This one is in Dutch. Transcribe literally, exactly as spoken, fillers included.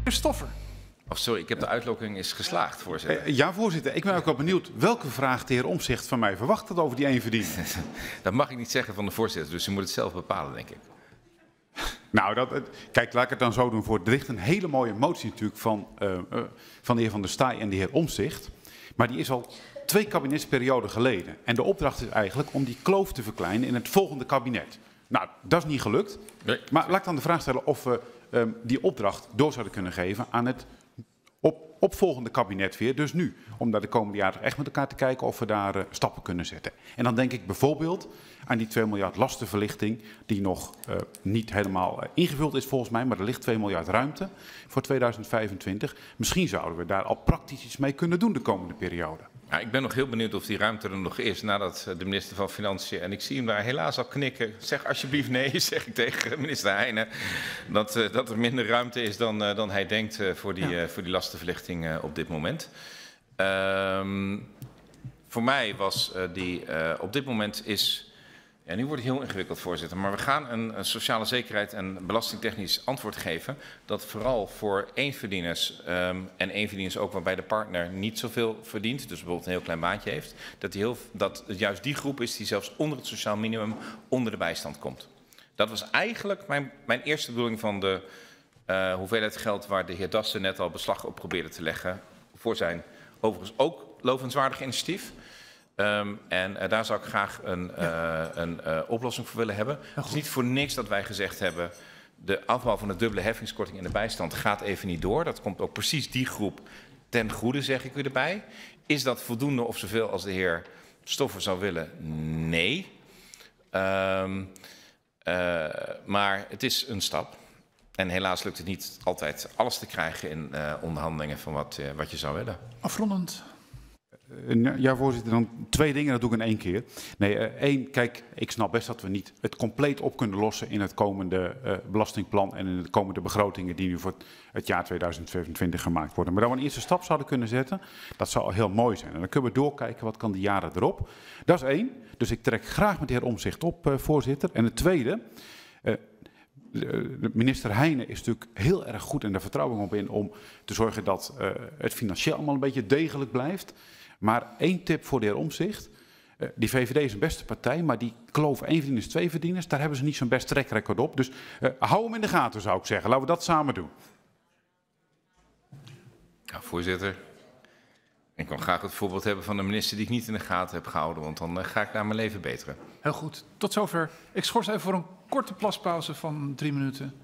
Stoffer. Oh, sorry, ik heb de uitlokking is geslaagd, voorzitter. Eh, ja, voorzitter. Ik ben ook wel benieuwd welke vraag de heer Omtzigt van mij verwacht had over die eenverdiening. Dat mag ik niet zeggen van de voorzitter, dus u moet het zelf bepalen, denk ik. Nou, dat, kijk, laat ik het dan zo doen voor. Er ligt een hele mooie motie natuurlijk van, uh, uh, van de heer Van der Staaij en de heer Omtzigt. Maar die is al twee kabinetsperioden geleden. En de opdracht is eigenlijk om die kloof te verkleinen in het volgende kabinet. Nou, dat is niet gelukt. Nee. Maar laat ik dan de vraag stellen of we um, die opdracht door zouden kunnen geven aan het op, opvolgende kabinet weer. Dus nu, om daar de komende jaren echt met elkaar te kijken of we daar uh, stappen kunnen zetten. En dan denk ik bijvoorbeeld aan die twee miljard lastenverlichting die nog uh, niet helemaal uh, ingevuld is volgens mij. Maar er ligt twee miljard ruimte voor tweeduizend vijfentwintig. Misschien zouden we daar al praktisch iets mee kunnen doen de komende periode. Ja, ik ben nog heel benieuwd of die ruimte er nog is nadat de minister van Financiën, en ik zie hem daar helaas al knikken, zeg alsjeblieft nee, zeg ik tegen minister Heijnen, dat, uh, dat er minder ruimte is dan, uh, dan hij denkt uh, voor, die, uh, voor die lastenverlichting uh, op dit moment. Um, voor mij was uh, die, uh, op dit moment is, ja, nu wordt het heel ingewikkeld, voorzitter, maar we gaan een, een sociale zekerheid en belastingtechnisch antwoord geven dat vooral voor eenverdieners um, en eenverdieners ook waarbij de partner niet zoveel verdient, dus bijvoorbeeld een heel klein baantje heeft, dat, die heel, dat het juist die groep is die zelfs onder het sociaal minimum onder de bijstand komt. Dat was eigenlijk mijn, mijn eerste bedoeling van de uh, hoeveelheid geld waar de heer Dassen net al beslag op probeerde te leggen voor zijn overigens ook lovenswaardig initiatief. Um, en uh, daar zou ik graag een, ja. uh, een uh, oplossing voor willen hebben. Het is niet voor niks dat wij gezegd hebben, de afbouw van de dubbele heffingskorting in de bijstand gaat even niet door. Dat komt ook precies die groep ten goede, zeg ik u erbij. Is dat voldoende of zoveel als de heer Stoffer zou willen? Nee. Um, uh, maar het is een stap. En helaas lukt het niet altijd alles te krijgen in uh, onderhandelingen van wat, uh, wat je zou willen. Afrondend. Ja, voorzitter, dan twee dingen, dat doe ik in één keer. Nee, uh, één, kijk, ik snap best dat we niet het compleet op kunnen lossen in het komende uh, belastingplan en in de komende begrotingen die nu voor het jaar tweeduizend vijfentwintig gemaakt worden. Maar dat we een eerste stap zouden kunnen zetten, dat zou al heel mooi zijn. En dan kunnen we doorkijken, wat kan de jaren erop. Dat is één, dus ik trek graag met de heer Omtzigt op, uh, voorzitter. En het tweede, uh, de minister Heijnen is natuurlijk heel erg goed en daar vertrouw ik op in om te zorgen dat uh, het financieel allemaal een beetje degelijk blijft. Maar één tip voor de heer Omtzigt. Uh, die V V D is een beste partij, maar die kloof eenverdieners, tweeverdieners, daar hebben ze niet zo'n best track record op. Dus uh, hou hem in de gaten, zou ik zeggen. Laten we dat samen doen. Ja, voorzitter. Ik kan graag het voorbeeld hebben van een minister die ik niet in de gaten heb gehouden, want dan uh, ga ik naar mijn leven beteren. Heel goed. Tot zover. Ik schors even voor een korte plaspauze van drie minuten.